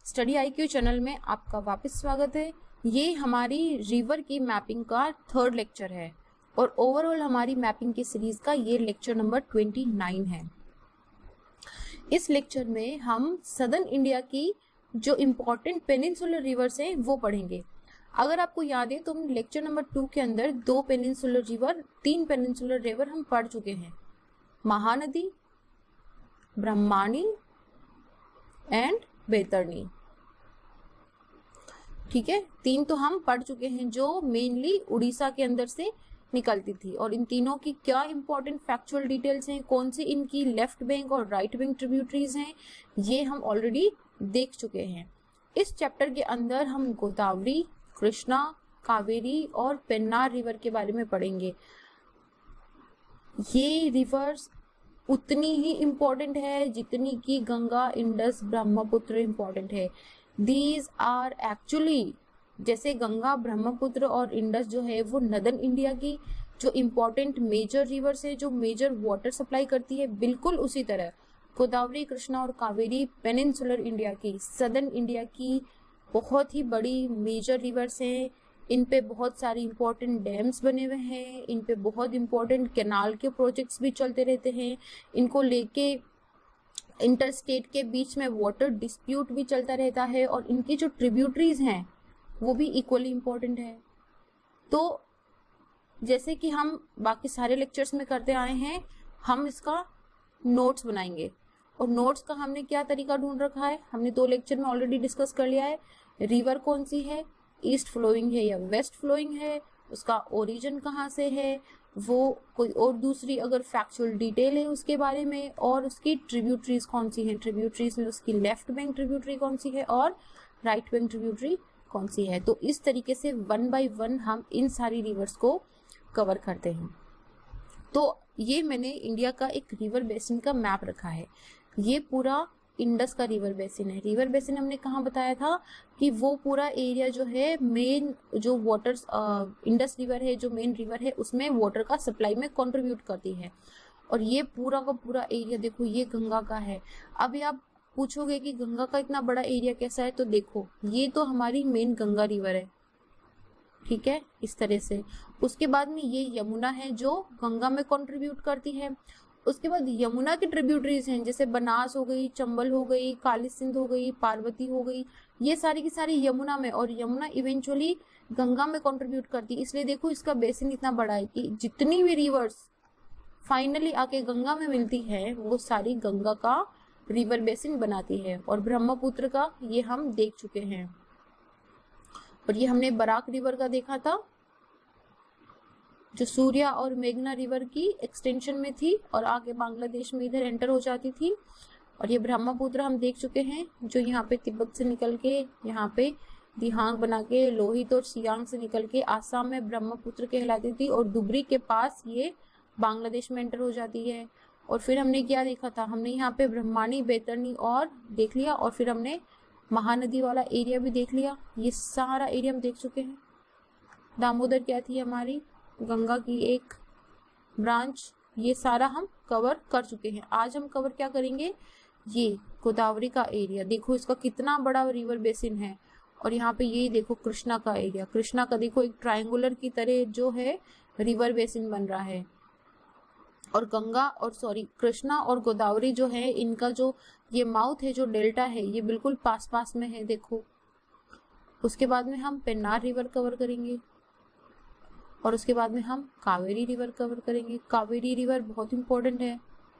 Study IQ channel में आपका वापस स्वागत है। ये हमारी रिवर की मैपिंग का थर्ड लेक्चर है और ओवरऑल हमारी मैपिंग की सीरीज का ये लेक्चर नंबर 29 है। इस लेक्चर में हम सदर्न इंडिया की जो इम्पोर्टेंट पेनिनसुलर रिवर्स हैं वो पढ़ेंगे। अगर आपको याद है तो हम लेक्चर नंबर 2 के अंदर 2 पेनिनसुलर रिवर 3 पेनिनसुलर रिवर हम पढ़ चुके हैं, महानदी, ब्रह्माणी एंड बैतरणी। ठीक है, 3 तो हम पढ़ चुके हैं जो मेनली उड़ीसा के अंदर से निकलती थी। और इन तीनों की क्या इंपॉर्टेंट फैक्चुअल डिटेल्स हैं, कौन सी इनकी लेफ्ट बैंक और राइट बैंक ट्रिब्यूटरीज हैं, ये हम ऑलरेडी देख चुके हैं। इस चैप्टर के अंदर हम गोदावरी, कृष्णा, कावेरी और पेन्नार रिवर के बारे में पढ़ेंगे। ये रिवर्स उतनी ही इम्पोर्टेंट है जितनी कि गंगा, इंडस, ब्रह्मपुत्र इम्पोर्टेंट है। दीज आर एक्चुअली, जैसे गंगा, ब्रह्मपुत्र और इंडस जो है वो नदर्न इंडिया की जो इम्पोर्टेंट मेजर रिवर्स है, जो मेजर वाटर सप्लाई करती है, बिल्कुल उसी तरह गोदावरी, कृष्णा और कावेरी पेनिनसुलर इंडिया की, सदर्न इंडिया की बहुत ही बड़ी मेजर रिवर्स हैं। इन पे बहुत सारी इंपॉर्टेंट डैम्स बने हुए हैं, इन पे बहुत इंपॉर्टेंट कैनाल के प्रोजेक्ट्स भी चलते रहते हैं। इनको लेके इंटरस्टेट के बीच में वाटर डिस्प्यूट भी चलता रहता है और इनकी जो ट्रिब्यूटरीज हैं वो भी इक्वली इम्पोर्टेंट है। तो जैसे कि हम बाकी सारे लेक्चर्स में करते आए हैं, हम इसका नोट्स बनाएंगे। और नोट्स का हमने क्या तरीका ढूंढ रखा है, हमने 2 लेक्चर में ऑलरेडी डिस्कस कर लिया है। रिवर कौन सी है, ईस्ट फ्लोइंग है या वेस्ट फ्लोइंग है, उसका ओरिजिन कहाँ से है, वो कोई और दूसरी अगर फैक्चुअल डिटेल है उसके बारे में, और उसकी ट्रिब्यूटरीज कौन सी है, ट्रिब्यूटरीज में उसकी लेफ्ट बैंक ट्रिब्यूटरी कौन सी है और राइट बैंक ट्रिब्यूटरी कौन सी है। तो इस तरीके से 1 बाय 1 हम इन सारी रिवर्स को कवर करते हैं। तो ये मैंने इंडिया का एक रिवर बेसिन का मैप रखा है। ये पूरा इंडस का रिवर बेसिन है। रिवर बेसिन हमने कहाँ बताया था कि वो पूरा एरिया जो है मेन जो वाटर इंडस रिवर है, जो मेन रिवर है, उसमें वाटर का सप्लाई में कंट्रीब्यूट करती है। और ये पूरा का पूरा एरिया देखो, ये गंगा का है। अभी आप पूछोगे कि गंगा का इतना बड़ा एरिया कैसा है, तो देखो ये तो हमारी मेन गंगा रिवर है, ठीक है, इस तरह से। उसके बाद में ये यमुना है जो गंगा में कंट्रीब्यूट करती है। उसके बाद यमुना की ट्रिब्यूटरीज हैं, जैसे बनास हो गई, चंबल हो गई, काली सिंध हो गई, पार्वती हो गई, ये सारी की सारी यमुना में, और यमुना इवेंचुअली गंगा में कंट्रीब्यूट करती है। इसलिए देखो इसका बेसिन इतना बड़ा है कि जितनी भी रिवर्स फाइनली आके गंगा में मिलती है वो सारी गंगा का रिवर बेसिन बनाती है। और ब्रह्मपुत्र का ये हम देख चुके हैं, और ये हमने बराक रिवर का देखा था जो सूर्या और मेघना रिवर की एक्सटेंशन में थी और आगे बांग्लादेश में इधर एंटर हो जाती थी। और ये ब्रह्मपुत्र हम देख चुके हैं जो यहाँ पे तिब्बत से निकल के यहाँ पे दिहांग बना के लोहित और सियांग से निकल के आसाम में ब्रह्मपुत्र कहलाती थी और धुबरी के पास ये बांग्लादेश में एंटर हो जाती है। और फिर हमने क्या देखा था, हमने यहाँ पे ब्रह्माणी, बैतरणी और देख लिया, और फिर हमने महानदी वाला एरिया भी देख लिया। ये सारा एरिया हम देख चुके हैं। दामोदर क्या थी हमारी गंगा की एक ब्रांच, ये सारा हम कवर कर चुके हैं। आज हम कवर क्या करेंगे, ये गोदावरी का एरिया। देखो इसका कितना बड़ा रिवर बेसिन है। और यहाँ पे ये देखो कृष्णा का एरिया, कृष्णा का देखो एक ट्रायंगुलर की तरह जो है रिवर बेसिन बन रहा है। और गंगा और कृष्णा और गोदावरी जो है, इनका जो ये माउथ है, जो डेल्टा है, ये बिल्कुल पास पास में है, देखो। उसके बाद में हम पेन्नार रिवर कवर करेंगे और उसके बाद में हम कावेरी रिवर कवर करेंगे। कावेरी रिवर बहुत इंपॉर्टेंट है।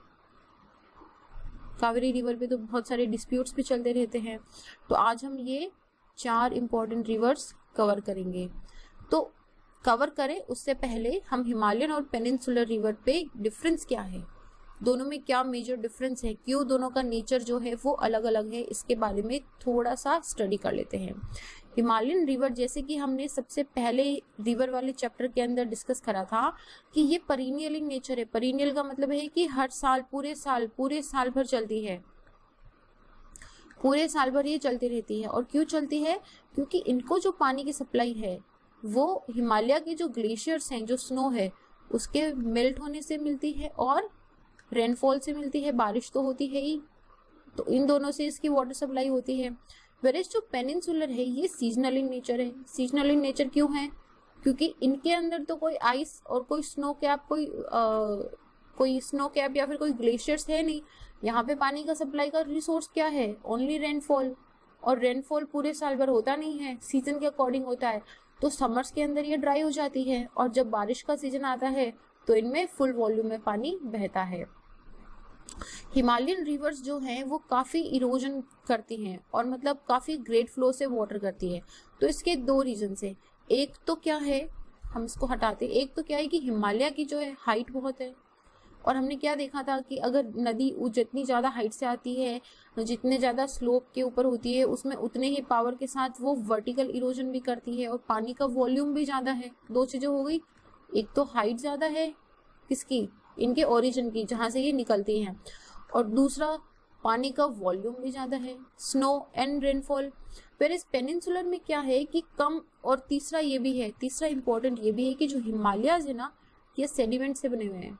कावेरी रिवर पे तो बहुत सारे डिस्प्यूट्स भी चलते रहते हैं। तो आज हम ये 4 इंपॉर्टेंट रिवर्स कवर करेंगे। तो कवर करें उससे पहले हम हिमालयन और पेनिनसुलर रिवर पे डिफरेंस क्या है, दोनों में क्या मेजर डिफरेंस है, क्यों दोनों का नेचर जो है वो अलग अलग है, इसके बारे में थोड़ा सा स्टडी कर लेते हैं। हिमालयन रिवर, जैसे कि हमने सबसे पहले रिवर वाले चैप्टर के अंदर डिस्कस करा था कि ये पीरियडियल इन नेचर है। पीरियडियल का मतलब है कि हर साल, पूरे साल भर चलती है, पूरे साल भर ये चलती रहती है। और क्यों चलती है, क्योंकि इनको जो पानी की सप्लाई है वो हिमालय के जो ग्लेशियर्स हैं, जो स्नो है, उसके मेल्ट होने से मिलती है और रेनफॉल से मिलती है, बारिश तो होती है ही। तो इन दोनों से इसकी वाटर सप्लाई होती है। वेरेज जो पेनिनसुलर है ये सीजनल इन नेचर है। सीजनल इन नेचर क्यों है? क्योंकि इनके अंदर तो कोई आइस और कोई स्नो कैप कोई स्नो कैप या फिर कोई ग्लेशियर्स है नहीं। यहाँ पे पानी का सप्लाई का रिसोर्स क्या है? ओनली रेनफॉल, और रेनफॉल पूरे साल भर होता नहीं है, सीजन के अकॉर्डिंग होता है। तो समर्स के अंदर ये ड्राई हो जाती है और जब बारिश का सीजन आता है तो इनमें फुल वॉल्यूम में पानी बहता है। हिमालयन रिवर्स जो हैं वो काफ़ी इरोजन करती हैं और मतलब काफ़ी ग्रेट फ्लो से वाटर करती है। तो इसके दो रीजन है। एक तो क्या है, हम इसको हटाते, एक तो क्या है कि हिमालय की जो है हाइट बहुत है, और हमने क्या देखा था कि अगर नदी जितनी ज़्यादा हाइट से आती है, जितने ज़्यादा स्लोप के ऊपर होती है, उसमें उतने ही पावर के साथ वो वर्टिकल इरोजन भी करती है और पानी का वॉल्यूम भी ज़्यादा है। दो चीज़ें हो गई, एक तो हाइट ज़्यादा है किसकी, इनके ओरिजिन की जहाँ से ये निकलती हैं, और दूसरा पानी का वॉल्यूम भी ज़्यादा है, स्नो एंड रेनफॉल। फिर इस पेनिनसुलर में क्या है कि कम, और तीसरा ये भी है, तीसरा इंपॉर्टेंट ये भी है कि जो हिमालयाज है ना ये सेडिमेंट से बने हुए हैं,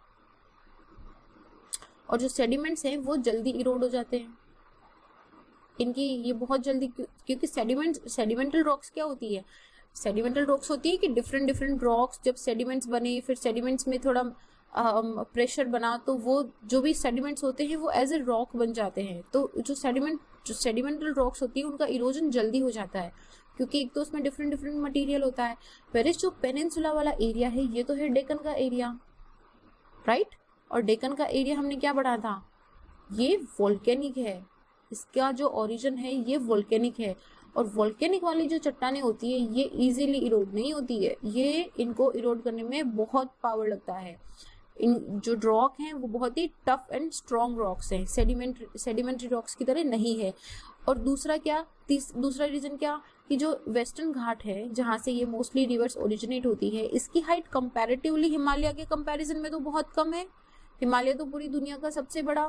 और जो सेडिमेंट्स हैं वो जल्दी इरोड हो जाते हैं इनकी, ये बहुत जल्दी, क्योंकि सेडिमेंटल रॉक्स क्या होती है, सेडिमेंटल रॉक्स होती है कि डिफरेंट डिफरेंट रॉक्स जब सेडिमेंट्स बने, फिर सेडिमेंट्स में थोड़ा प्रेशर बना, तो वो जो भी सेडिमेंट्स होते हैं वो एज ए रॉक बन जाते हैं। तो जो सेडिमेंटल रॉक्स होती है उनका इरोजन जल्दी हो जाता है, क्योंकि एक तो उसमें डिफरेंट डिफरेंट मटेरियल होता है। वेरेज जो पेनिनसुला वाला एरिया है ये तो है डेक्कन का एरिया, राइट, और डेक्कन का एरिया हमने क्या पढ़ा था, ये वोल्केनिक है, इसका जो ओरिजिन है ये वोल्केनिक है, और वोल्केनिक वाली जो चट्टानें होती है ये इजीली इरोड नहीं होती है, ये इनको इरोड करने में बहुत पावर लगता है। इन जो रॉक हैं वो बहुत ही टफ एंड स्ट्रॉन्ग रॉक्स हैं, सेडिमेंट्री रॉक्स की तरह नहीं है। और दूसरा क्या, दूसरा रीजन क्या कि जो वेस्टर्न घाट है जहाँ से ये मोस्टली रिवर्स ओरिजिनेट होती है, इसकी हाइट कंपैरेटिवली हिमालय के कंपैरिजन में तो बहुत कम है। हिमालय तो पूरी दुनिया का सबसे बड़ा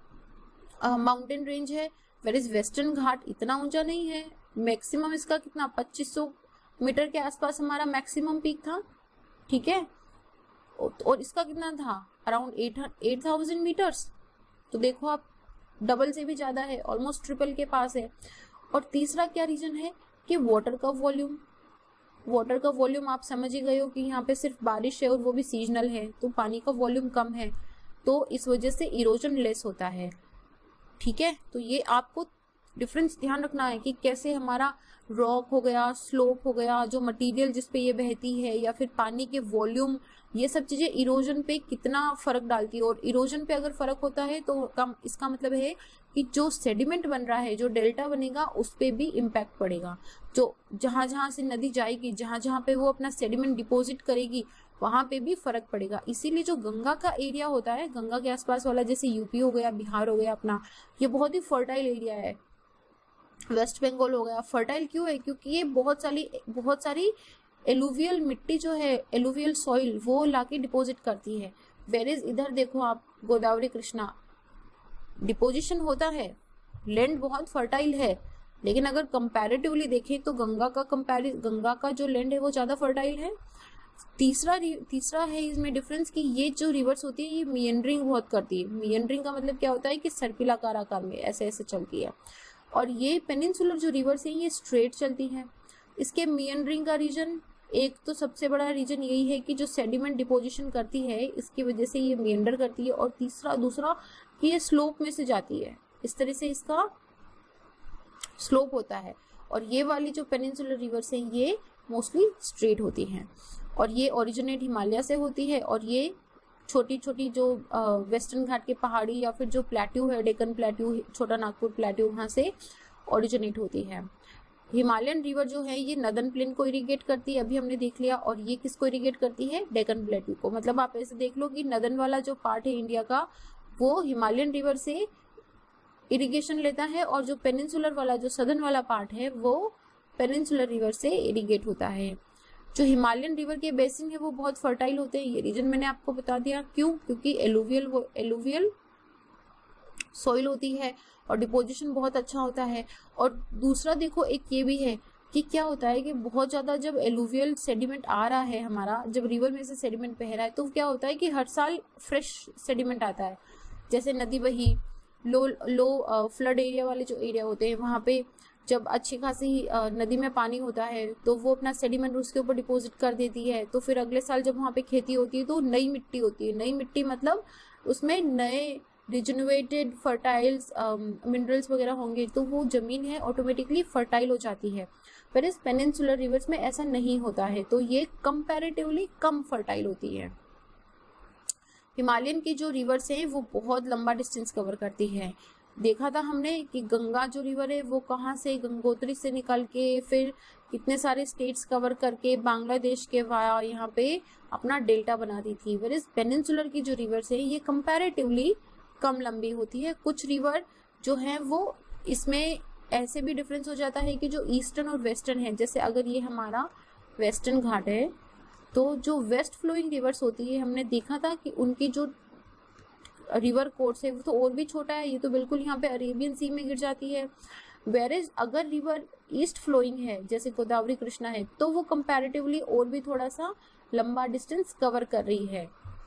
माउंटेन रेंज है, वेरिस वेस्टर्न घाट इतना ऊंचा नहीं है। मैक्सिमम इसका कितना 2500 मीटर के आसपास हमारा मैक्सिमम पीक था, ठीक है, और इसका कितना था अराउंड 8000 मीटर्स। तो देखो आप डबल से भी ज्यादा है, ऑलमोस्ट ट्रिपल के पास है। और तीसरा क्या रीजन है कि वाटर का वॉल्यूम आप समझ ही गए हो कि यहाँ पे सिर्फ बारिश है और वो भी सीजनल है, तो पानी का वॉल्यूम कम है, तो इस वजह से इरोजन लेस होता है, ठीक है। तो ये आपको डिफरेंस ध्यान रखना है कि कैसे हमारा रॉक हो गया, स्लोप हो गया, जो मटेरियल जिस पे ये बहती है, या फिर पानी के वॉल्यूम, ये सब चीजें इरोजन पे कितना फर्क डालती है। और इरोजन पे अगर फर्क होता है तो इसका मतलब है कि जो सेडिमेंट बन रहा है, जो डेल्टा बनेगा, उस पे भी इम्पैक्ट पड़ेगा। जो जहां जहां से नदी जाएगी, जहां जहां पे वो अपना सेडिमेंट डिपोजिट करेगी, वहां पे भी फर्क पड़ेगा। इसीलिए जो गंगा का एरिया होता है, गंगा के आसपास वाला, जैसे यूपी हो गया, बिहार हो गया अपना, ये बहुत ही फर्टाइल एरिया है। वेस्ट बंगाल हो गया, फर्टाइल क्यों है? क्योंकि ये बहुत सारी एलुवियल मिट्टी जो है, एलुवियल सॉइल, वो लाके डिपोजिट करती है। वेरेज इधर देखो आप, गोदावरी कृष्णा डिपोजिशन होता है, लैंड बहुत फर्टाइल है, लेकिन अगर कंपैरेटिवली देखें तो गंगा का जो लैंड है वो ज्यादा फर्टाइल है। तीसरा है इसमें डिफरेंस कि ये जो रिवर्स होती है ये मियंडरिंग बहुत करती है। मियंडरिंग का मतलब क्या होता है कि सर्पिलाकार आकार में ऐसे ऐसे चलती है, और ये पेनिनसुलर जो रिवर्स है ये स्ट्रेट चलती है। इसके मियंडरिंग का रीजन, एक तो सबसे बड़ा रीजन यही है कि जो सेडिमेंट डिपोजिशन करती है इसकी वजह से ये मियंडर करती है, और दूसरा कि ये स्लोप में से जाती है, इस तरह से इसका स्लोप होता है। और ये वाली जो पेनिनसुलर रिवर्स है ये मोस्टली स्ट्रेट होती हैं, और ये ओरिजिनेट हिमालय से होती है, और ये छोटी छोटी जो वेस्टर्न घाट के पहाड़ी या फिर जो प्लेट्यू है, डेक्कन प्लेट्यू, छोटा नागपुर प्लेट्यू, वहाँ से ओरिजिनेट होती है। हिमालयन रिवर जो है ये नदन प्लेन को इरिगेट करती है, अभी हमने देख लिया, और ये किसको इरिगेट करती है? डेक्कन प्लेट्यू को। मतलब आप ऐसे देख लो कि नदन वाला जो पार्ट है इंडिया का वो हिमालयन रिवर से इरिगेशन लेता है, और जो पेनिनसुलर वाला, जो सदर्न वाला पार्ट है, वो पेनिनसुलर रिवर से इरिगेट होता है। जो हिमालयन रिवर के बेसिन है वो बहुत फर्टाइल होते हैं, ये रीजन मैंने आपको बता दिया। क्यों? क्योंकि एलुवियल सॉइल होती है और डिपोजिशन बहुत अच्छा होता है। और दूसरा देखो, एक ये भी है कि क्या होता है कि बहुत ज्यादा जब एलुवियल सेडिमेंट आ रहा है हमारा, जब रिवर में से सेडिमेंट बह रहा है, तो क्या होता है कि हर साल फ्रेश सेडिमेंट आता है। जैसे नदी बही, लो फ्लड एरिया वाले जो एरिया होते हैं वहाँ पे जब अच्छी खासी नदी में पानी होता है तो वो अपना सेडिमेंट उसके ऊपर डिपॉजिट कर देती है, तो फिर अगले साल जब वहाँ पे खेती होती है तो नई मिट्टी होती है। नई मिट्टी मतलब उसमें नए रिजनरेटेड फर्टाइल्स मिनरल्स वगैरह होंगे, तो वो जमीन है ऑटोमेटिकली फर्टाइल हो जाती है। पर इस पेनिनसुलर रिवर्स में ऐसा नहीं होता है, तो ये कंपैरेटिवली कम फर्टाइल होती है। हिमालयन की जो रिवर्स हैं वो बहुत लंबा डिस्टेंस कवर करती है। देखा था हमने कि गंगा जो रिवर है वो कहाँ से, गंगोत्री से निकल के फिर कितने सारे स्टेट्स कवर करके बांग्लादेश के वाया यहाँ पे अपना डेल्टा बनाती थी। वेयर पेनिनसुलर की जो रिवर्स है ये कंपैरेटिवली कम लंबी होती है। कुछ रिवर जो है वो इसमें ऐसे भी डिफरेंस हो जाता है कि जो ईस्टर्न और वेस्टर्न है, जैसे अगर ये हमारा वेस्टर्न घाट है तो जो वेस्ट फ्लोइंग रिवर्स होती है हमने देखा था कि उनकी जो रिवर कोर्स है वो तो और भी छोटा है, ये तो बिल्कुल यहाँ पे अरेबियन सी में गिर जाती है। वेरेज अगर रिवर ईस्ट फ्लोइंग है जैसे गोदावरी कृष्णा है तो वो कंपैरेटिवली और भी थोड़ा सा लंबा डिस्टेंस कवर कर रही है।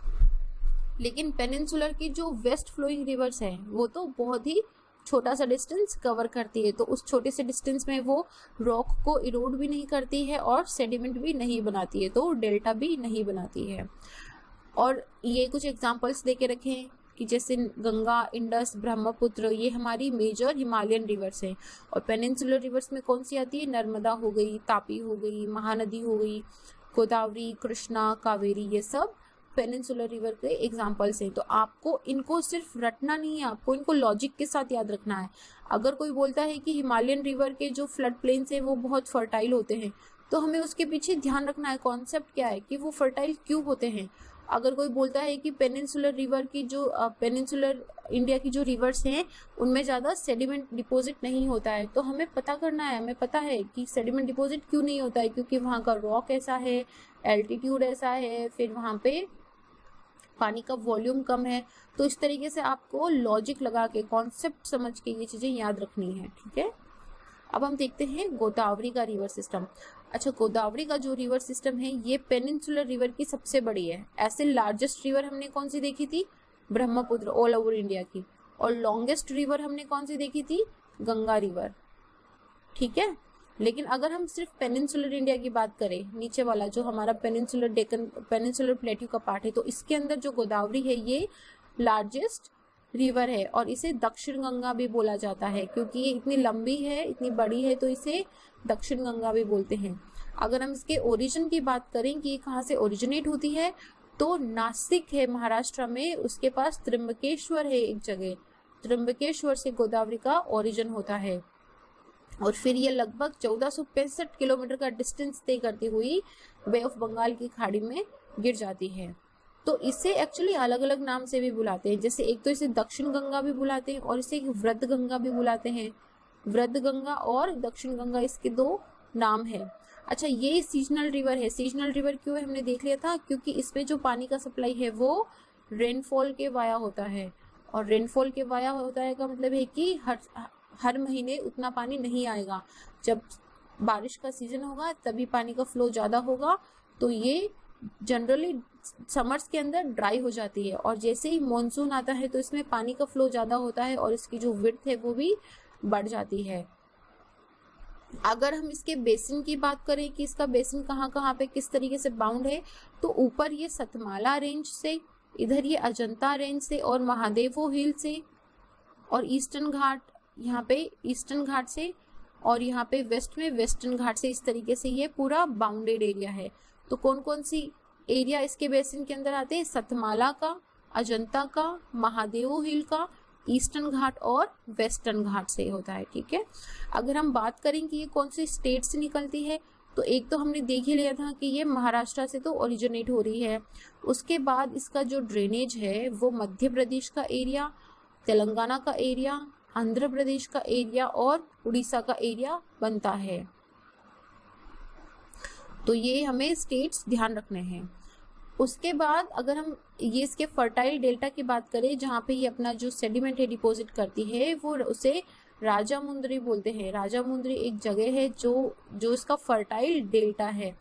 लेकिन पेनिनसुलर की जो वेस्ट फ्लोइंग रिवर्स है वो तो बहुत ही छोटा सा डिस्टेंस कवर करती है, तो उस छोटे से डिस्टेंस में वो रॉक को इरोड भी नहीं करती है और सेडिमेंट भी नहीं बनाती है, तो डेल्टा भी नहीं बनाती है। और ये कुछ एग्जांपल्स देके रखें कि जैसे गंगा, इंडस, ब्रह्मपुत्र ये हमारी मेजर हिमालयन रिवर्स हैं। और पेनिनसुलर रिवर्स में कौन सी आती है? नर्मदा हो गई, तापी हो गई, महानदी हो गई, गोदावरी, कृष्णा, कावेरी, ये सब पेनिनसुलर रिवर के एग्जाम्पल्स हैं। तो आपको इनको सिर्फ रटना नहीं है, आपको इनको लॉजिक के साथ याद रखना है। अगर कोई बोलता है कि हिमालयन रिवर के जो फ्लड प्लेन्स हैं वो बहुत फर्टाइल होते हैं, तो हमें उसके पीछे ध्यान रखना है कॉन्सेप्ट क्या है कि वो फर्टाइल क्यों होते हैं। अगर कोई बोलता है कि पेनिनसुलर रिवर की जो पेनिनसुलर इंडिया की जो रिवर्स हैं उनमें ज़्यादा सेडिमेंट डिपॉजिट नहीं होता है, तो हमें पता करना है, हमें पता है कि सेडिमेंट डिपॉजिट क्यों नहीं होता है, क्योंकि वहाँ का रॉक ऐसा है, एल्टीट्यूड ऐसा है, फिर वहाँ पे पानी का वॉल्यूम कम है। तो इस तरीके से आपको लॉजिक लगा के कॉन्सेप्ट समझ के ये चीज़ें याद रखनी है, ठीक है। अब हम देखते हैं गोदावरी का रिवर सिस्टम। अच्छा, गोदावरी का जो रिवर सिस्टम है ये पेनिनसुलर रिवर की सबसे बड़ी है। ऐसे लार्जेस्ट रिवर हमने कौन सी देखी थी? ब्रह्मपुत्र, ऑल ओवर इंडिया की। और लॉन्गेस्ट रिवर हमने कौन सी देखी थी? गंगा रिवर, ठीक है। लेकिन अगर हम सिर्फ पेनिनसुलर इंडिया की बात करें, नीचे वाला जो हमारा पेनिनसुलर डेक्कन पेनिनसुलर प्लेट्यू का पार्ट है, तो इसके अंदर जो गोदावरी है ये लार्जेस्ट रिवर है और इसे दक्षिण गंगा भी बोला जाता है, क्योंकि ये इतनी लंबी है, इतनी बड़ी है, तो इसे दक्षिण गंगा भी बोलते हैं। अगर हम इसके ओरिजिन की बात करें कि ये कहाँ से ओरिजिनेट होती है, तो नासिक है महाराष्ट्र में, उसके पास त्र्यंबकेश्वर है एक जगह, त्र्यंबकेश्वर से गोदावरी का ओरिजिन होता है। और फिर ये लगभग 1465 किलोमीटर का डिस्टेंस तय करती हुई बे ऑफ बंगाल की खाड़ी में गिर जाती है। तो इसे एक्चुअली अलग अलग नाम से भी बुलाते हैं, जैसे एक तो इसे दक्षिण गंगा भी बुलाते हैं और इसे वृद्ध गंगा भी बुलाते हैं। वृद्ध गंगा और दक्षिण गंगा इसके दो नाम है। अच्छा, ये सीजनल रिवर है। सीजनल रिवर क्यों है हमने देख लिया था, क्योंकि इसमें जो पानी का सप्लाई है वो रेनफॉल के वाया होता है, और रेनफॉल के वाया होता है का मतलब है कि हर महीने उतना पानी नहीं आएगा। जब बारिश का सीजन होगा तभी पानी का फ्लो ज़्यादा होगा, तो ये जनरली समर्स के अंदर ड्राई हो जाती है, और जैसे ही मॉनसून आता है तो इसमें पानी का फ्लो ज़्यादा होता है और इसकी जो विड्थ है वो भी बढ़ जाती है। अगर हम इसके बेसिन की बात करें कि इसका बेसिन कहाँ कहाँ पे किस तरीके से बाउंड है, तो ऊपर ये सतमाला रेंज से, इधर ये अजंता रेंज से और महादेवो हिल से, और ईस्टर्न घाट यहाँ पे ईस्टर्न घाट से, और यहाँ पे वेस्ट में वेस्टर्न घाट से, इस तरीके से ये पूरा बाउंडेड एरिया है। तो कौन कौन सी एरिया इसके बेसिन के अंदर आते हैं? सतमाला का, अजंता का, महादेवो हिल का, ईस्टर्न घाट और वेस्टर्न घाट से होता है, ठीक है। अगर हम बात करें कि ये कौन सी स्टेट से निकलती है, तो एक तो हमने देख ही लिया था कि ये महाराष्ट्र से तो ओरिजिनेट हो रही है। उसके बाद इसका जो ड्रेनेज है वो मध्य प्रदेश का एरिया, तेलंगाना का एरिया, आंध्र प्रदेश का एरिया और उड़ीसा का एरिया बनता है। तो ये हमें स्टेट्स ध्यान रखने हैं। उसके बाद अगर हम ये इसके फर्टाइल डेल्टा की बात करें, जहाँ पे ये अपना जो सेडिमेंट है डिपॉजिट करती है, वो उसे राजामुंद्री बोलते हैं। राजामुंद्री एक जगह है जो इसका फर्टाइल डेल्टा है।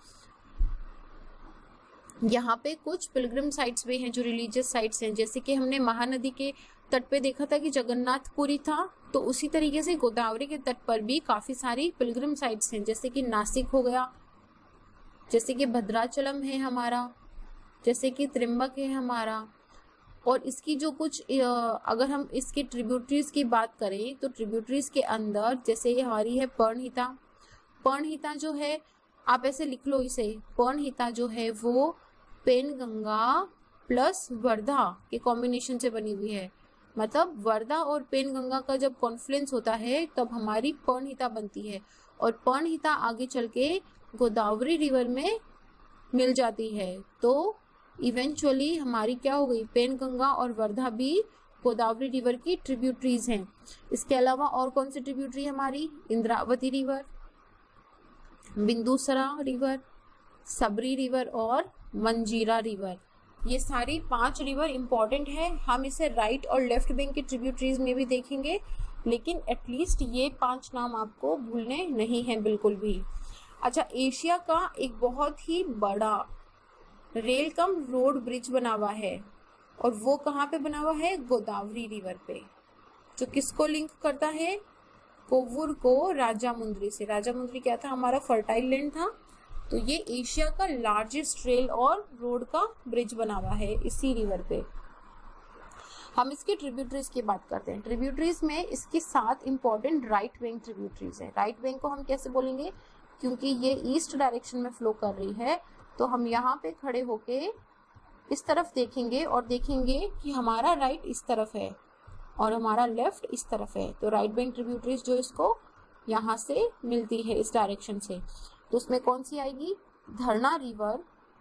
यहाँ पे कुछ पिलग्रिम साइट्स भी हैं जो रिलीजियस साइट्स हैं, जैसे कि हमने महानदी के तट पे देखा था कि जगन्नाथपुरी था, तो उसी तरीके से गोदावरी के तट पर भी काफी सारी पिलग्रिम साइट्स हैं, जैसे कि नासिक हो गया, जैसे कि भद्राचलम है हमारा, जैसे कि त्रिम्बक है हमारा। और इसकी जो कुछ अगर हम इसके ट्रिब्यूटरीज की बात करें तो ट्रिब्यूटरीज के अंदर जैसे ये हमारी है पर्णहिता। पर्णहिता जो है आप ऐसे लिख लो इसे, पर्णहिता जो है वो पेनगंगा प्लस वर्धा के कॉम्बिनेशन से बनी हुई है। मतलब वर्धा और पेनगंगा का जब कॉन्फ्लुएंस होता है तब हमारी पर्णहिता बनती है, और पर्णहिता आगे चल के गोदावरी रिवर में मिल जाती है। तो इवेंचुअली हमारी क्या हो गई, पेनगंगा और वर्धा भी गोदावरी रिवर की ट्रिब्यूटरीज हैं। इसके अलावा और कौन सी ट्रिब्यूटरी हमारी, Indravati river, Bindusara river, Sabari river और मंजीरा रिवर। ये सारी 5 रिवर इंपॉर्टेंट है। हम इसे राइट और लेफ्ट बैंक की ट्रिब्यूटरीज में भी देखेंगे, लेकिन एटलीस्ट ये 5 नाम आपको भूलने नहीं है बिल्कुल भी। अच्छा, एशिया का एक बहुत ही बड़ा रेल कम रोड ब्रिज बना हुआ है, और वो कहाँ पे बना हुआ है, गोदावरी रिवर पे, जो किसको लिंक करता है, कोवूर को राजामुंद्री से। राजामुंद्री क्या था, हमारा फर्टाइल लैंड था। तो ये एशिया का लार्जेस्ट रेल और रोड का ब्रिज बना हुआ है इसी रिवर पे। हम इसके ट्रिब्यूटरीज की बात करते हैं। ट्रिब्यूटरीज में इसके 7 इंपॉर्टेंट राइट बैंक ट्रिब्यूटरीज है। राइट बैंक को हम कैसे बोलेंगे, क्योंकि ये ईस्ट डायरेक्शन में फ्लो कर रही है, तो हम यहाँ पे खड़े होके इस तरफ देखेंगे और देखेंगे कि हमारा राइट इस तरफ है और हमारा लेफ्ट इस तरफ है। तो राइट बैंक ट्रिब्यूटरीज जो इसको यहाँ से मिलती है इस डायरेक्शन से, तो उसमें कौन सी आएगी, Darna river,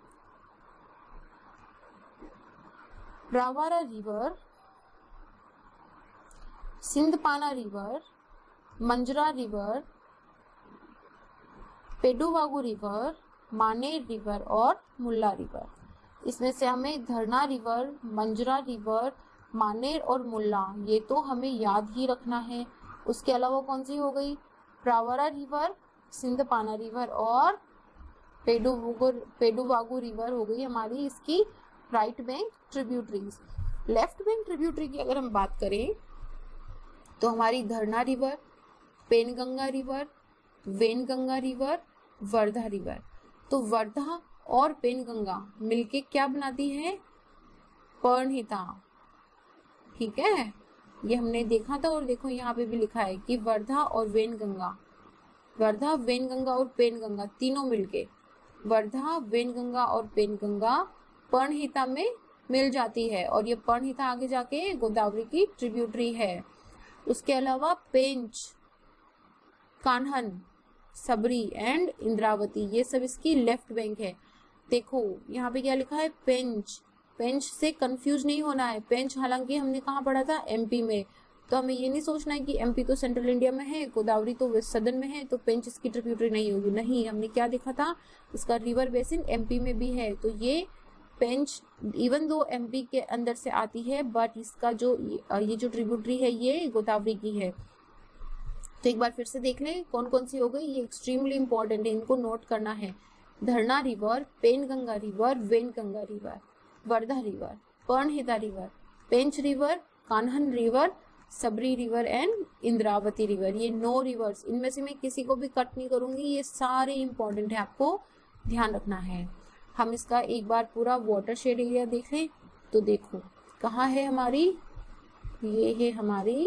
Pravara river, Sindphana river, Manjra river, Peddavagu river, Maner river और मुल्ला रिवर। इसमें से हमें धरना रिवर, मंजरा रिवर, मानेर और मुल्ला, ये तो हमें याद ही रखना है। उसके अलावा कौन सी हो गई, प्रावरा रिवर, सिंधपाना रिवर और पेडुवागु रिवर हो गई हमारी इसकी right bank tributaries. Left bank tributary की अगर हम बात करें तो हमारी Darna river, Penganga river, Wainganga river, Wardha river. तो वर्धा और पेनगंगा मिलके क्या बनाती है, पर्णहिता। ठीक है, ये हमने देखा था, और देखो यहाँ पे भी लिखा है कि वर्धा और वेनगंगा, वर्धा, वेनगंगा और पेनगंगा तीनों मिलके, वर्धा, वेनगंगा और पेनगंगा पर्णहिता में मिल जाती है, और ये पर्णहिता आगे जाके गोदावरी की ट्रिब्यूटरी है। उसके अलावा पेंच, कान्हन, सबरी एंड इंद्रावती, ये सब इसकी लेफ्ट बैंक है। देखो यहाँ पे क्या लिखा है, पेंच। पेंच से कंफ्यूज नहीं होना है। पेंच हालांकि हमने कहाँ पढ़ा था, एमपी में, तो हमें ये नहीं सोचना है कि एमपी तो सेंट्रल इंडिया में है, गोदावरी तो वेस्ट सदर्न में है, तो पेंच इसकी ट्रिब्यूटरी नहीं होगी। नहीं, हमने क्या देखा था, इसका रिवर बेसिन एमपी में भी है। तो ये पेंच इवन दो एमपी के अंदर से आती है, बट इसका जो ये जो ट्रिब्यूटरी है ये गोदावरी की है। तो एक बार फिर से देख लें कौन कौन सी हो गई, ये एक्सट्रीमली इंपॉर्टेंट है, इनको नोट करना है। Darna river, Penganga river, Wainganga river, Wardha river, Pranhita river, Pench river, Kanhan river, Sabari river and Indravati river. ये 9 रिवर्स, इनमें से मैं किसी को भी कट नहीं करूंगी, ये सारे इंपॉर्टेंट है, आपको ध्यान रखना है। हम इसका एक बार पूरा वाटर शेड एरिया देखें तो देखो कहाँ है हमारी, ये है हमारी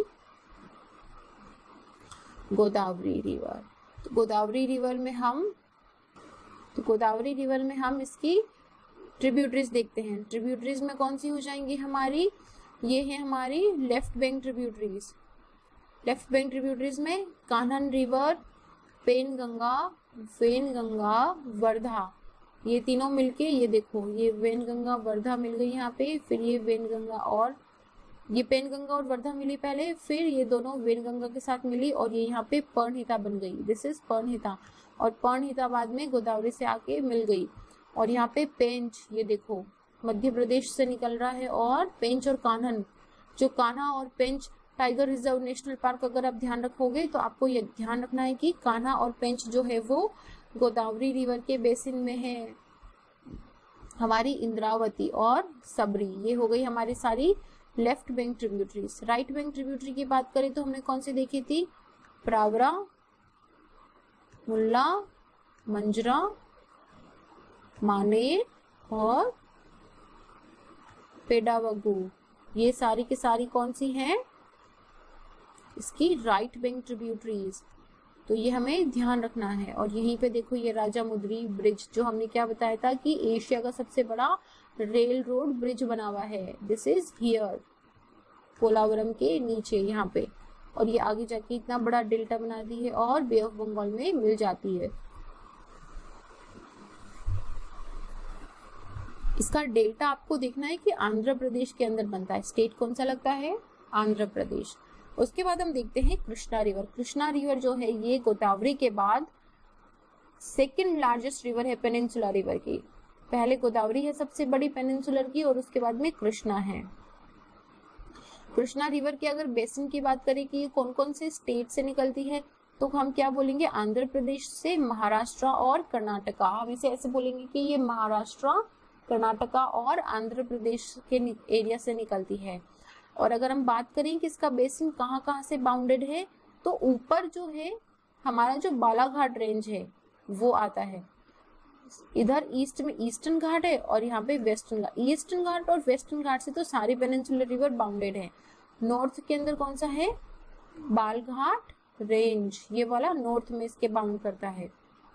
गोदावरी रिवर। तो गोदावरी रिवर में हम इसकी ट्रिब्यूटरीज देखते हैं। ट्रिब्यूटरीज में कौन सी हो जाएंगी हमारी, ये है हमारी left bank tributaries. Left bank tributaries में कान्हन रिवर, पेनगंगा, वेनगंगा, वर्धा, ये तीनों मिलके, ये देखो ये वेनगंगा वर्धा मिल गई यहाँ पे, फिर ये वेनगंगा और ये पेनगंगा और वर्धा मिली पहले, फिर ये दोनों वेनगंगा के साथ मिली और ये यहाँ पे पर्णहिता बन गई। दिस इज पर्णहिता, और पर्णहिता बाद में गोदावरी से आके मिल गई। और यहाँ पे पेंच, ये देखो मध्य प्रदेश से निकल रहा है, और पेंच और कान्हन, जो कान्हा और Pench tiger reserve national park, अगर आप ध्यान रखोगे तो आपको ये ध्यान रखना है कि कान्हा और पेंच जो है वो गोदावरी रिवर के बेसिन में है। हमारी इंद्रावती और सबरी, ये हो गई हमारी सारी left bank tributaries. Right bank tributary की बात करें तो हमने कौन सी देखी थी? प्रावरा, मुल्ला, मंजरा, मानेर और पेडावगु। ये सारी की सारी कौन सी हैं? इसकी राइट बैंक ट्रिब्यूटरीज। तो ये हमें ध्यान रखना है। और यहीं पे देखो ये राजा मुद्री ब्रिज, जो हमने क्या बताया था कि एशिया का सबसे बड़ा रेल रोड ब्रिज बना हुआ है। दिस इज हियर, पोलावरम के नीचे यहाँ पे। और ये आगे जाके इतना बड़ा डेल्टा बनाती है और बे ऑफ बंगाल में मिल जाती है। इसका डेल्टा आपको देखना है कि आंध्र प्रदेश के अंदर बनता है। स्टेट कौन सा लगता है? आंध्र प्रदेश। उसके बाद हम देखते हैं कृष्णा रिवर। कृष्णा रिवर जो है ये गोदावरी के बाद सेकंड लार्जेस्ट रिवर है पेनिनसुला रिवर की। पहले गोदावरी है सबसे बड़ी पेनिनसुलर की, और उसके बाद में कृष्णा है। कृष्णा रिवर की अगर बेसिन की बात करें कि ये कौन कौन से स्टेट से निकलती है, तो हम क्या बोलेंगे? आंध्र प्रदेश से, महाराष्ट्र और कर्नाटका। हम इसे ऐसे बोलेंगे कि ये महाराष्ट्र, कर्नाटका और आंध्र प्रदेश के एरिया से निकलती है। और अगर हम बात करें कि इसका बेसिन कहाँ कहाँ से बाउंडेड है, तो ऊपर जो है हमारा जो बालाघाट रेंज है वो आता है। इधर ईस्ट में ईस्टर्न घाट है और यहाँ पे वेस्टर्न घाट। ईस्टर्न घाट और वेस्टर्न घाट से तो सारी पेनिनसुलर रिवर बाउंडेड है। नॉर्थ के अंदर कौन सा है? बालघाट रेंज, ये वाला नॉर्थ में इसके बाउंड करता है।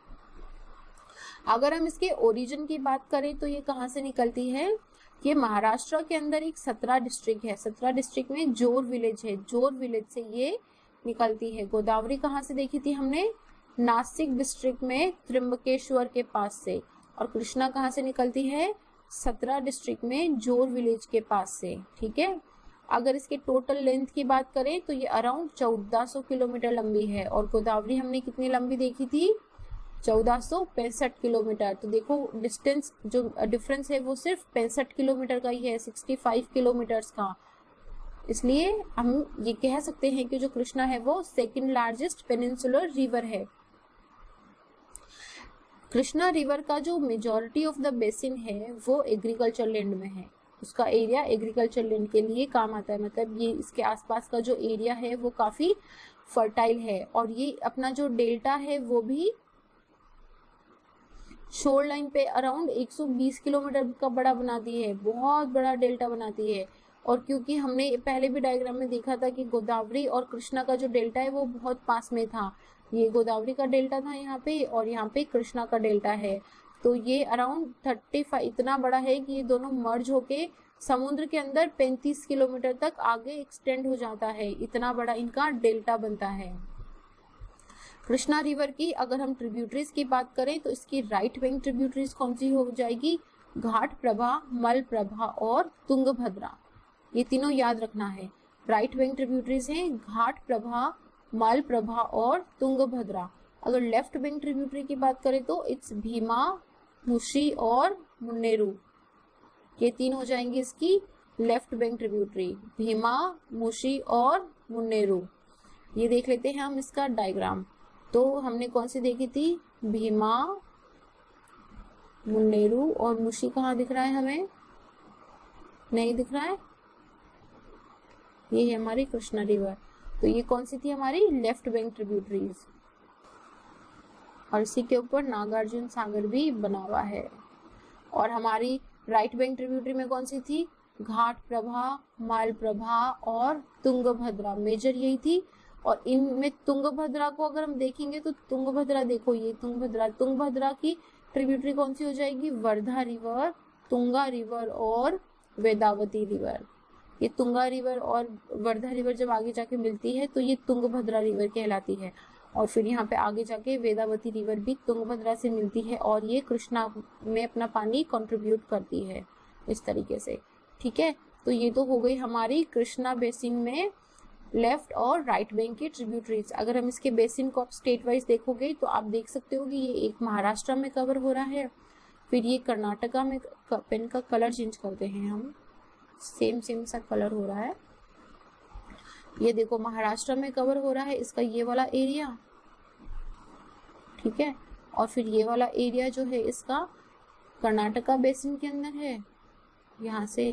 अगर हम इसके ओरिजिन की बात करें तो ये कहाँ से निकलती है? ये महाराष्ट्र के अंदर एक 17 डिस्ट्रिक्ट है। 17 डिस्ट्रिक्ट में जोर विलेज है, जोर विलेज से ये निकलती है। गोदावरी कहाँ से देखी थी हमने? नासिक डिस्ट्रिक्ट में त्र्यंबकेश्वर के पास से। और कृष्णा कहाँ से निकलती है? 17 डिस्ट्रिक्ट में जोर विलेज के पास से। ठीक है। अगर इसके टोटल लेंथ की बात करें तो ये अराउंड 1400 किलोमीटर लंबी है। और गोदावरी हमने कितनी लंबी देखी थी? 1465 किलोमीटर। तो देखो डिस्टेंस जो डिफरेंस है वो सिर्फ 65 किलोमीटर का ही है, 65 किलोमीटर्स का। इसलिए हम ये कह सकते हैं कि जो कृष्णा है वो सेकंड लार्जेस्ट पेनिनसुलर रिवर है। कृष्णा रिवर का जो मेजॉरिटी ऑफ द बेसिन है वो एग्रीकल्चर लैंड में है। उसका एरिया एग्रीकल्चर लैंड के लिए काम आता है। मतलब ये इसके आसपास का जो एरिया है वो काफी फर्टाइल है। और ये अपना जो डेल्टा है वो भी शोर लाइन पे अराउंड 120 किलोमीटर का बड़ा बनाती है, बहुत बड़ा डेल्टा बनाती है। और क्योंकि हमने पहले भी डायग्राम में देखा था कि गोदावरी और कृष्णा का जो डेल्टा है वो बहुत पास में था। ये गोदावरी का डेल्टा था यहाँ पे, और यहाँ पे कृष्णा का डेल्टा है। तो ये अराउंड 35 इतना बड़ा है कि ये दोनों मर्ज होके समुद्र के अंदर 35 किलोमीटर तक आगे एक्सटेंड हो जाता है। इतना बड़ा इनका डेल्टा बनता है। कृष्णा रिवर की अगर हम ट्रिब्यूटरीज की बात करें तो इसकी राइट बैंक ट्रिब्यूटरीज कौन सी हो जाएगी? घाट प्रभा, मल प्रभा और तुंगभद्रा। ये तीनों याद रखना है। राइट बैंक ट्रिब्यूटरीज हैं घाट प्रभा, मल प्रभा और तुंगभद्रा। अगर लेफ्ट बैंक ट्रिब्यूटरी की बात करें तो इट्स भीमा, मुशी और मुन्नेरू। ये तीन हो जाएंगी इसकी left bank tributary, Bhima, Musi और मुन्नेरू। ये देख लेते हैं हम इसका डायग्राम। तो हमने कौन सी देखी थी? भीमा, मुन्नेरू और मुशी। कहाँ दिख रहा है हमें? नहीं दिख रहा है। ये है हमारी कृष्णा रिवर। तो ये कौन सी थी? हमारी लेफ्ट बैंक ट्रिब्यूटरीज। और इसी के ऊपर नागार्जुन सागर भी बना हुआ है। और हमारी राइट बैंक ट्रिब्यूटरी में कौन सी थी? घाट प्रभा, माल प्रभा और तुंगभद्रा। मेजर यही थी। और इनमें तुंगभद्रा को अगर हम देखेंगे तो तुंगभद्रा, देखो ये तुंगभद्रा की ट्रिब्यूटरी कौन सी हो जाएगी? वर्धा रिवर, तुंगा रिवर और वेदावती रिवर। ये तुंगा रिवर और वर्धा रिवर जब आगे जाके मिलती है तो ये तुंगभद्रा रिवर कहलाती है। और फिर यहाँ पे आगे जाके वेदावती रिवर भी तुंगभद्रा से मिलती है और ये कृष्णा में अपना पानी कंट्रीब्यूट करती है इस तरीके से। ठीक है। तो ये तो हो गई हमारी कृष्णा बेसिन में लेफ्ट और राइट बैंक की ट्रिब्यूटरीज। अगर हम इसके बेसिन को आप स्टेट वाइज देखोगे तो आप देख सकते हो कि ये एक महाराष्ट्र में कवर हो रहा है, फिर ये कर्नाटका में। पेन का कलर चेंज करते हैं हम, सेम सा कलर हो रहा है। ये देखो महाराष्ट्र में कवर हो रहा है इसका ये वाला एरिया। ठीक है। और फिर ये वाला एरिया जो है इसका कर्नाटका बेसिन के अंदर है, यहाँ से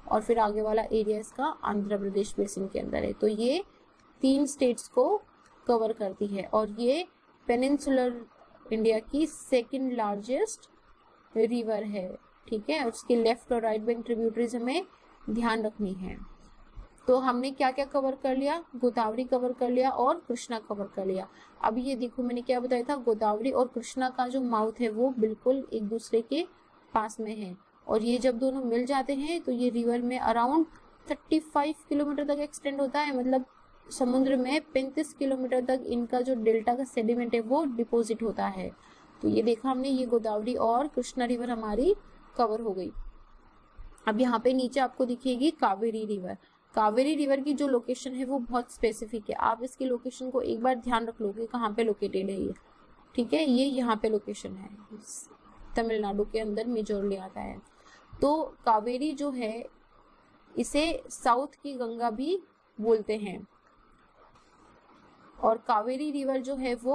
और फिर आगे वाला एरिया इसका आंध्र प्रदेश बेसिन के अंदर है। तो ये 3 स्टेट्स को कवर करती है और ये पेनिनसुलर इंडिया की सेकंड लार्जेस्ट रिवर है, ठीक है। और उसके लेफ्ट और राइट बैंक ट्रिब्यूटरीज हमें ध्यान रखनी है। तो हमने क्या क्या कवर कर लिया, गोदावरी कवर कर लिया और कृष्णा कवर कर लिया। अब ये देखो मैंने क्या बताया था, गोदावरी और कृष्णा का जो माउथ है वो बिल्कुल एक दूसरे के पास में है और ये जब दोनों मिल जाते हैं तो ये रिवर में अराउंड 35 किलोमीटर तक एक्सटेंड होता है, मतलब समुद्र में 35 किलोमीटर तक इनका जो डेल्टा का सेडिमेंट है वो डिपोजिट होता है। तो ये देखा हमने, ये गोदावरी और कृष्णा रिवर हमारी कवर हो गई। अब यहाँ पे नीचे आपको दिखेगी कावेरी रिवर। कावेरी रिवर की जो लोकेशन है वो बहुत स्पेसिफिक है, आप इसकी लोकेशन को एक बार ध्यान रख लोगे कहाँ पे लोकेटेड है ये, ठीक है। ये यहाँ पे लोकेशन है, तमिलनाडु के अंदर मेजोरली आता है। तो कावेरी जो है इसे साउथ की गंगा भी बोलते हैं और कावेरी रिवर जो है वो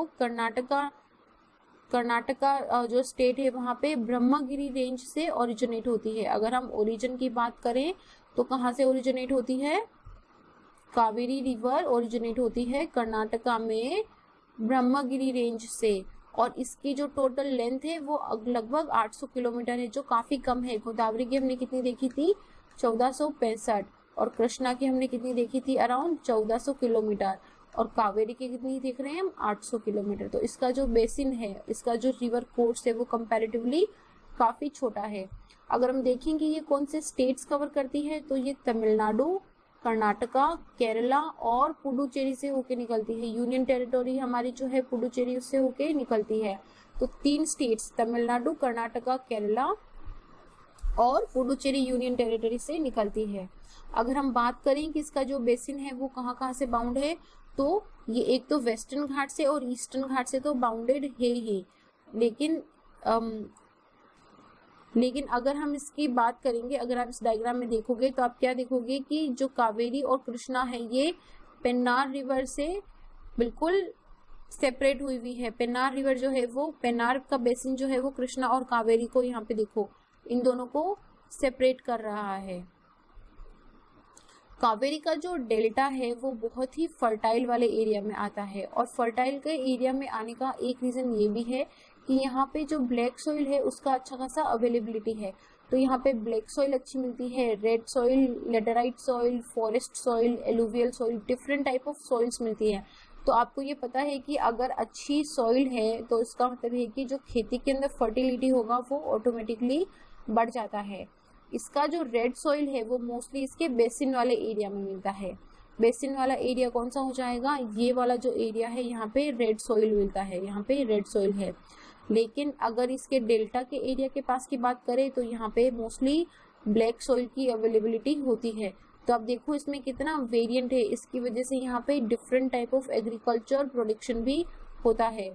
कर्नाटका जो स्टेट है वहाँ पे ब्रह्मगिरी रेंज से ओरिजिनेट होती है। अगर हम ओरिजिन की बात करें तो कहाँ से ओरिजिनेट होती है, कावेरी रिवर ओरिजिनेट होती है कर्नाटका में ब्रह्मगिरी रेंज से और इसकी जो टोटल लेंथ है वो लगभग 800 किलोमीटर है, जो काफी कम है। गोदावरी की हमने कितनी देखी थी, 1465 और कृष्णा की हमने कितनी देखी थी, अराउंड 1400 किलोमीटर और कावेरी की कितनी देख रहे हैं हम, 800 किलोमीटर। तो इसका जो बेसिन है, इसका जो रिवर कोर्स है वो कंपैरेटिवली काफी छोटा है। अगर हम देखेंगे ये कौन से स्टेट्स कवर करती है तो ये तमिलनाडु, कर्नाटका, केरला और पुडुचेरी से होके निकलती है। यूनियन टेरिटोरी हमारी जो है पुडुचेरी उससे होके निकलती है। तो 3 स्टेट्स तमिलनाडु, कर्नाटका, केरला और पुडुचेरी यूनियन टेरिटरी से निकलती है। अगर हम बात करें कि इसका जो बेसिन है वो कहाँ से बाउंड है, तो ये एक तो वेस्टर्न घाट से और ईस्टर्न घाट से तो बाउंडेड है ही, लेकिन अगर हम इसकी बात करेंगे, अगर आप इस डायग्राम में देखोगे तो आप क्या देखोगे कि जो कावेरी और कृष्णा है ये पेन्नार रिवर से बिल्कुल सेपरेट हुई हुई है। पेन्नार रिवर जो है वो, पेन्नार का बेसिन जो है वो कृष्णा और कावेरी को यहाँ पे देखो इन दोनों को सेपरेट कर रहा है। कावेरी का जो डेल्टा है वो बहुत ही फर्टाइल वाले एरिया में आता है और फर्टाइल के एरिया में आने का एक रीजन ये भी है कि यहाँ पे जो ब्लैक सॉइल है उसका अच्छा खासा अवेलेबिलिटी है। तो यहाँ पे ब्लैक सॉइल अच्छी मिलती है, red soil, laterite soil, forest soil, alluvial soil, different type of soils मिलती है। तो आपको ये पता है कि अगर अच्छी सॉइल है तो इसका मतलब है कि जो खेती के अंदर फर्टिलिटी होगा वो ऑटोमेटिकली बढ़ जाता है। इसका जो रेड सॉइल है वो मोस्टली इसके बेसिन वाले एरिया में मिलता है। बेसिन वाला एरिया कौन सा हो जाएगा, ये वाला जो एरिया है यहाँ पे रेड सॉइल मिलता है, यहाँ पे रेड सॉइल है। लेकिन अगर इसके डेल्टा के एरिया के पास की बात करें तो यहाँ पे मोस्टली ब्लैक सॉइल की अवेलेबिलिटी होती है। तो आप देखो इसमें कितना वेरिएंट है, इसकी वजह से यहाँ पे different type of agriculture production भी होता है।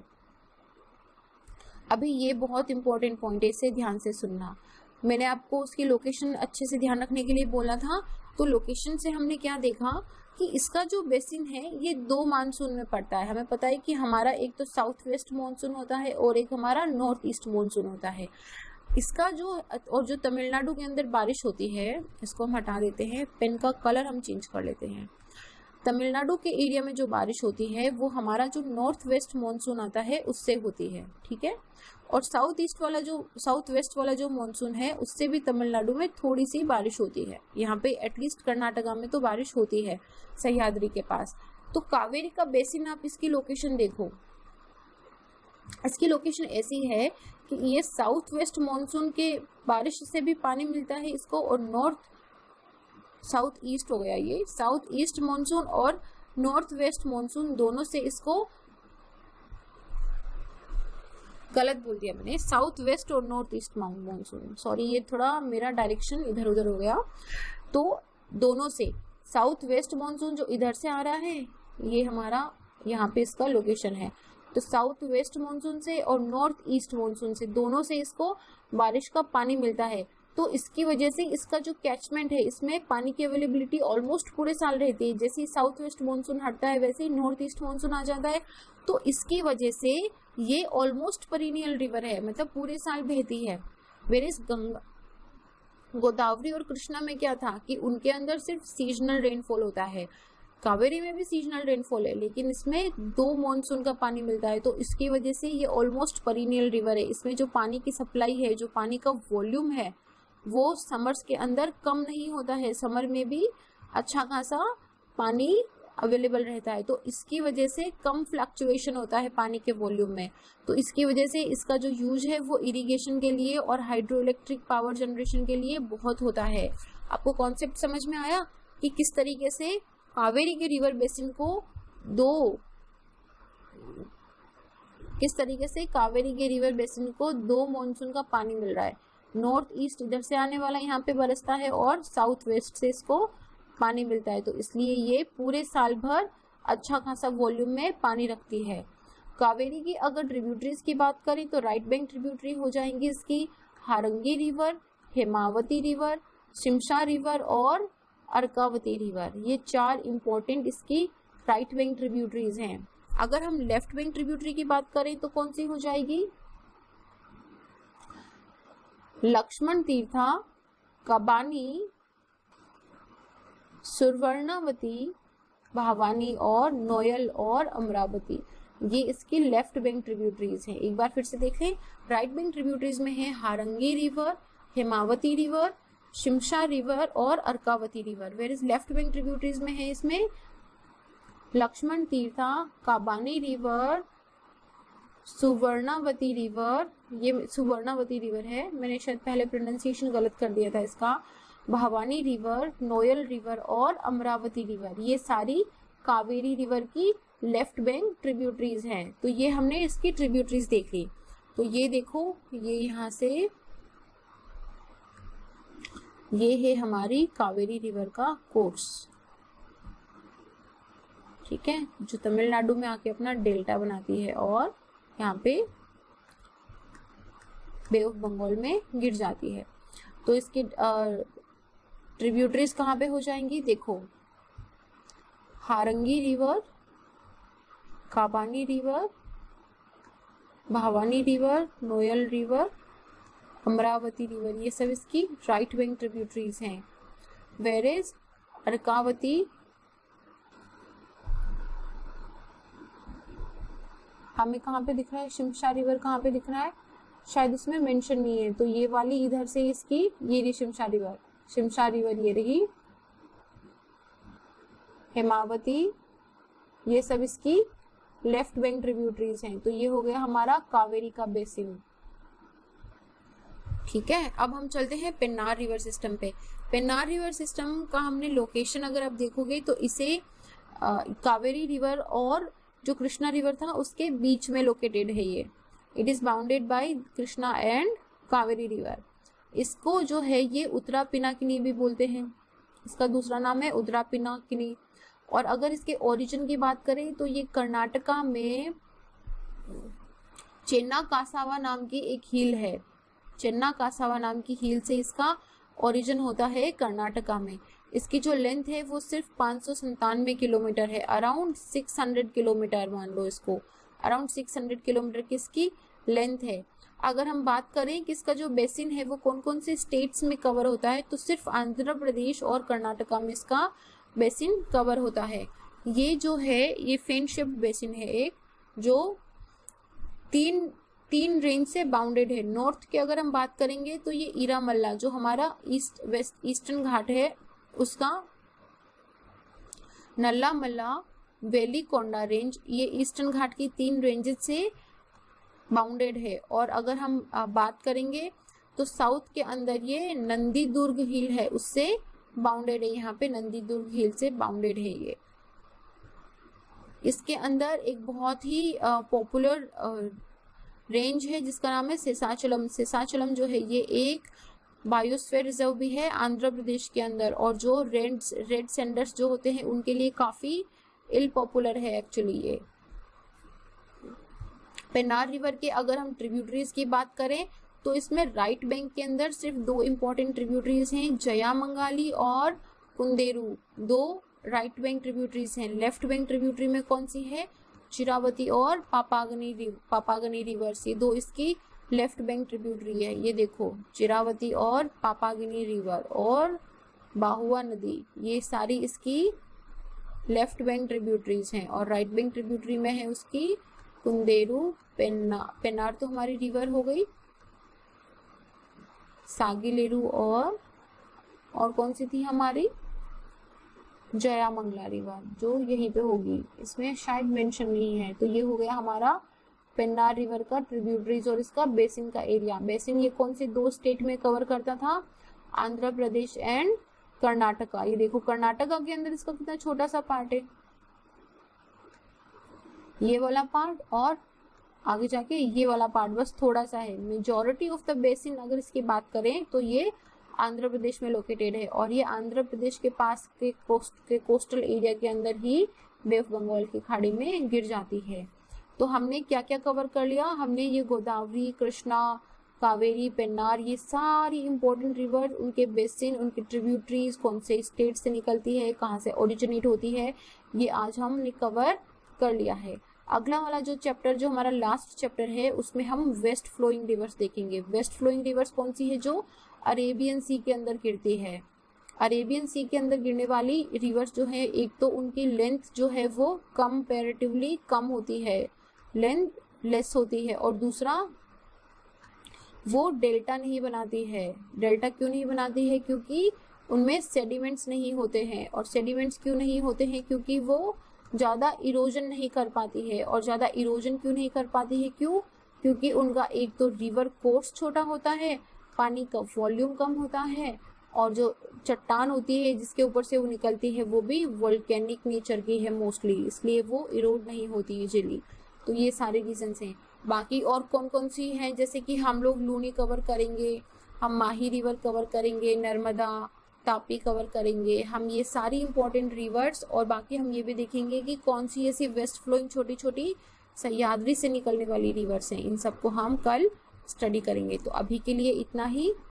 अभी ये बहुत इंपॉर्टेंट पॉइंट है, इसे ध्यान से सुनना। मैंने आपको उसकी लोकेशन अच्छे से ध्यान रखने के लिए बोला था, तो लोकेशन से हमने क्या देखा कि इसका जो बेसिन है ये 2 मानसून में पड़ता है। हमें पता है कि हमारा एक तो साउथ वेस्ट मानसून होता है और एक हमारा नॉर्थ ईस्ट मानसून होता है। इसका जो तमिलनाडु के अंदर बारिश होती है, इसको हम हटा देते हैं, पेन का कलर हम चेंज कर लेते हैं। तमिलनाडु के एरिया में जो बारिश होती है वो हमारा जो नॉर्थ वेस्ट मानसून आता है उससे होती है, ठीक है। और साउथ वेस्ट वाला जो मानसून है उससे भी तमिलनाडु में थोड़ी सी बारिश होती है। यहाँ पे एटलीस्ट कर्नाटका में तो बारिश होती है सह्याद्री के पास। तो कावेरी का बेसिन आप इसकी लोकेशन देखो, इसकी लोकेशन ऐसी है कि ये साउथ वेस्ट मानसून के बारिश से भी पानी मिलता है इसको, और साउथ ईस्ट हो गया, ये साउथ ईस्ट मानसून और नॉर्थ वेस्ट मानसून दोनों से इसको, गलत बोल दिया मैंने, साउथ वेस्ट और नॉर्थ ईस्ट मानसून, सॉरी ये थोड़ा मेरा डायरेक्शन इधर उधर हो गया। तो दोनों से साउथ वेस्ट मानसून जो इधर से आ रहा है ये हमारा यहाँ पे इसका लोकेशन है, तो साउथ वेस्ट मानसून से और नॉर्थ ईस्ट मानसून से दोनों से इसको बारिश का पानी मिलता है। तो इसकी वजह से इसका जो कैचमेंट है इसमें पानी की अवेलेबिलिटी ऑलमोस्ट पूरे साल रहती है। जैसे साउथ वेस्ट मानसून हटता है वैसे ही नॉर्थ ईस्ट मानसून आ जाता है, तो इसकी वजह से ये ऑलमोस्ट पेरिनियल रिवर है, मतलब पूरे साल बहती है। वेयर इज गोदावरी और कृष्णा में क्या था कि उनके अंदर सिर्फ सीजनल रेनफॉल होता है, कावेरी में भी सीजनल रेनफॉल है, लेकिन इसमें 2 मॉनसून का पानी मिलता है, तो इसकी वजह से ये ऑलमोस्ट पीरियड रिवर है। इसमें जो पानी की सप्लाई है, जो पानी का वॉल्यूम है, वो समर्स के अंदर कम नहीं होता है, समर में भी अच्छा खासा पानी अवेलेबल रहता है, तो इसकी वजह से कम फ्लक्चुएशन होता है पानी के वॉल्यूम में। तो इसकी वजह से इसका जो यूज है वो इरिगेशन के लिए और हाइड्रो इलेक्ट्रिक पावर जनरेशन के लिए बहुत होता है। आपको कॉन्सेप्ट समझ में आया कि किस तरीके से कावेरी के रिवर बेसिन को कावेरी के रिवर बेसिन को 2 मॉनसून का पानी मिल रहा है। नॉर्थ ईस्ट इधर से आने वाला यहाँ पे बरसता है और साउथ वेस्ट से इसको पानी मिलता है, तो इसलिए ये पूरे साल भर अच्छा खासा वॉल्यूम में पानी रखती है। कावेरी की अगर ट्रिब्यूटरीज की बात करें तो राइट बैंक ट्रिब्यूटरी हो जाएंगी इसकी Harangi river, Hemavati river, Shimsha river और अर्कावती रिवर। ये 4 इंपॉर्टेंट इसकी राइट बैंक ट्रिब्यूटरीज हैं। अगर हम लेफ्ट बैंक ट्रिब्यूटरी की बात करें तो कौन सी हो जाएगी? लक्ष्मण तीर्था, कबानी, सुवर्णावती, भावानी और नोयल और अमरावती, ये इसकी लेफ्ट बैंक ट्रिब्यूटरीज हैं। एक बार फिर से देख लें, राइट बैंक ट्रिब्यूटरीज में है Harangi river, Hemavati river, Shimsha river और Arkavathi river. Where is left bank tributaries में है इसमें लक्ष्मण तीर्था, काबानी रिवर, सुवर्णावती रिवर, ये सुवर्णावती रिवर है, मैंने शायद पहले प्रोनाउंसिएशन गलत कर दिया था इसका, भावानी रिवर, नोयल रिवर और अमरावती रिवर। ये सारी कावेरी रिवर की लेफ्ट बैंक ट्रिब्यूटरीज हैं। तो ये हमने इसकी ट्रिब्यूटरीज देख ली। तो ये देखो, ये यहाँ से ये है हमारी कावेरी रिवर का कोर्स, ठीक है, जो तमिलनाडु में आके अपना डेल्टा बनाती है और यहाँ पे बे ऑफ बंगाल में गिर जाती है। तो इसकी ट्रिब्यूटरीज कहाँ पे हो जाएंगी? देखो, Harangi river, Kabini river, Bhavani river, Noyyal river, Amaravathi river, ये सब इसकी राइट बैंक ट्रिब्यूटरीज हैं। वेयर इज अर्कावती हमें कहाँ पे दिख रहा है? शिमशा रिवर कहाँ पे दिख रहा है? शायद इसमें मेंशन नहीं है, तो ये वाली इधर से इसकी, ये रही शिमशा रिवर, शिमशा रिवर ये रही, हेमावती, ये सब इसकी लेफ्ट बैंक ट्रिब्यूटरीज हैं। तो ये हो गया हमारा कावेरी का बेसिन, ठीक है। अब हम चलते हैं पेन्नार रिवर सिस्टम पे। पेन्नार रिवर सिस्टम का हमने लोकेशन अगर आप देखोगे तो इसे कावेरी रिवर और जो कृष्णा रिवर था उसके बीच में लोकेटेड है ये। It is bounded by Krishna and Kaveri river. इसको जो है ये उत्तरा पिनाकिनी भी बोलते हैं, इसका दूसरा नाम है उत्तरा पिनाकिनी। और अगर इसके ओरिजिन की बात करें तो ये कर्नाटका में चेन्ना कासावा नाम की एक हिल है, चेन्ना कासावा नाम की हिल से इसका ओरिजिन होता है कर्नाटका में। इसकी जो लेंथ है वो सिर्फ 597 किलोमीटर है, अराउंड 600 किलोमीटर मान लो इसको, अराउंड 600 किलोमीटर की इसकी लेंथ है। अगर हम बात करें कि इसका जो बेसिन है वो कौन कौन से स्टेट्स में कवर होता है, तो सिर्फ आंध्र प्रदेश और कर्नाटका में इसका बेसिन कवर होता है। ये जो है ये फेन शेप्ड बेसिन है एक, जो तीन रेंज से बाउंडेड है। नॉर्थ की अगर हम बात करेंगे तो ये इरामल्ला जो हमारा ईस्टर्न घाट है उसका, नल्ला मल्ला, वेली कोंडा रेंज, ये ईस्टर्न घाट की 3 रेंजेस से बाउंडेड है। और अगर हम बात करेंगे तो साउथ के अंदर ये नंदी दुर्ग हिल है उससे बाउंडेड है, यहाँ पे नंदी दुर्ग हिल से बाउंडेड है ये। इसके अंदर एक बहुत ही पॉपुलर रेंज है जिसका नाम है शेषाचलम। शेषाचलम जो है ये एक बायोस्फीयर रिजर्व भी है आंध्र प्रदेश के अंदर, और जो रेड सेंडर्स जो होते हैं उनके लिए काफी इल पॉपुलर है एक्चुअली ये। पेन्नार रिवर के अगर हम ट्रिब्यूटरीज की बात करें तो इसमें राइट बैंक के अंदर सिर्फ 2 इंपॉर्टेंट ट्रिब्यूटरीज हैं, जयामंगाली और कुंदेरू, 2 राइट बैंक ट्रिब्यूटरीज हैं। लेफ्ट बैंक ट्रिब्यूटरी में कौन सी है? चिरावती और पापागनी रिवर्स, ये 2 इसकी लेफ्ट बैंक ट्रिब्यूटरी है, ये देखो चिरावती और पापागिनी रिवर और बाहुआ नदी, ये सारी इसकी लेफ्ट बैंक ट्रिब्यूटरीज हैं। और राइट बैंक ट्रिब्यूटरी में है उसकी कुंदेरू, पेन्नार तो हमारी रिवर हो गई, सागिलेरू और कौन सी थी हमारी, जयामंगला रिवर, जो यहीं पे होगी, इसमें शायद मेंशन नहीं है। तो ये हो गया हमारा पेन्नार रिवर का ट्रिब्यूटरीज और इसका बेसिन का एरिया। बेसिन ये कौन से दो स्टेट में कवर करता था, आंध्र प्रदेश एंड कर्नाटका। ये देखो कर्नाटका के अंदर इसका कितना छोटा सा पार्ट है, ये वाला पार्ट, और आगे जाके ये वाला पार्ट बस थोड़ा सा है। मेजॉरिटी ऑफ द बेसिन अगर इसकी बात करें तो ये आंध्र प्रदेश में लोकेटेड है, और ये आंध्र प्रदेश के पास के कोस्टल एरिया के अंदर ही बे ऑफ बंगाल की खाड़ी में गिर जाती है। तो हमने क्या क्या कवर कर लिया, हमने ये गोदावरी, कृष्णा, कावेरी, पेन्नार, ये सारी इंपॉर्टेंट रिवर, उनके बेसिन, उनके ट्रिब्यूटरीज, कौन से स्टेट से निकलती है, कहाँ से ओरिजिनेट होती है, ये आज हमने कवर कर लिया है। अगला वाला जो चैप्टर, जो हमारा लास्ट चैप्टर है, उसमें हम वेस्ट फ्लोइंग रिवर्स देखेंगे। वेस्ट फ्लोइंग रिवर्स कौन सी है, जो अरेबियन सी के अंदर गिरती है। अरेबियन सी के अंदर गिरने वाली रिवर्स जो है, एक तो उनकी लेंथ जो है वो कंपैरेटिवली कम होती है, लेंथ लेस होती है, और दूसरा वो डेल्टा नहीं बनाती है। डेल्टा क्यों नहीं बनाती है, क्योंकि उनमें सेडिमेंट्स नहीं होते हैं। और सेडिमेंट्स क्यों नहीं होते हैं, क्योंकि वो ज़्यादा इरोजन नहीं कर पाती है। और ज़्यादा इरोजन क्यों नहीं कर पाती है, क्योंकि उनका एक तो रिवर कोर्स छोटा होता है, पानी का वॉल्यूम कम होता है, और जो चट्टान होती है जिसके ऊपर से वो निकलती है वो भी वोल्केनिक नेचर की है मोस्टली, इसलिए वो इरोड नहीं होती इजीली। तो ये सारे रीजंस हैं। बाकी और कौन कौन सी हैं, जैसे कि हम लोग लूनी कवर करेंगे, हम माही रिवर कवर करेंगे, नर्मदा, तापी कवर करेंगे, हम ये सारी इंपॉर्टेंट रिवर्स। और बाकी हम ये भी देखेंगे कि कौन सी ऐसी वेस्ट फ्लोइंग छोटी छोटी सह्याद्री से निकलने वाली रिवर्स हैं, इन सबको हम कल स्टडी करेंगे। तो अभी के लिए इतना ही।